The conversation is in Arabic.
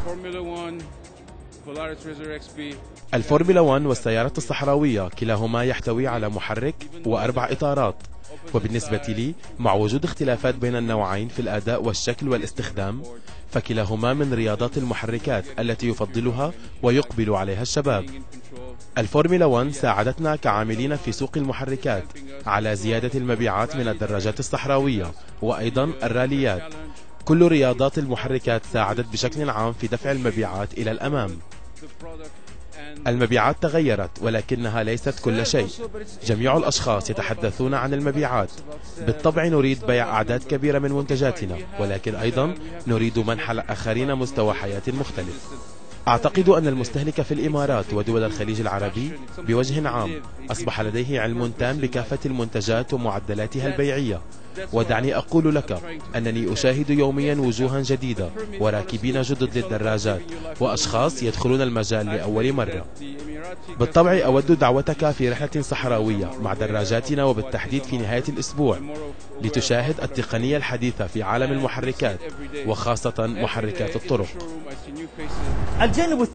الفورمولا 1 والسيارة الصحراوية كلاهما يحتوي على محرك وأربع إطارات، وبالنسبة لي مع وجود اختلافات بين النوعين في الأداء والشكل والاستخدام، فكلاهما من رياضات المحركات التي يفضلها ويقبل عليها الشباب. الفورمولا 1 ساعدتنا كعاملين في سوق المحركات على زيادة المبيعات من الدراجات الصحراوية وأيضا الراليات. كل رياضات المحركات ساعدت بشكل عام في دفع المبيعات إلى الأمام. المبيعات تغيرت ولكنها ليست كل شيء. جميع الأشخاص يتحدثون عن المبيعات. بالطبع نريد بيع أعداد كبيرة من منتجاتنا، ولكن أيضا نريد منح الآخرين مستوى حياة مختلف. أعتقد أن المستهلك في الإمارات ودول الخليج العربي بوجه عام أصبح لديه علم تام بكافة المنتجات ومعدلاتها البيعية. ودعني أقول لك أنني أشاهد يوميا وجوها جديدة وراكبين جدد للدراجات وأشخاص يدخلون المجال لأول مرة. بالطبع أود دعوتك في رحلة صحراوية مع دراجاتنا، وبالتحديد في نهاية الأسبوع، لتشاهد التقنية الحديثة في عالم المحركات وخاصة محركات الطرق.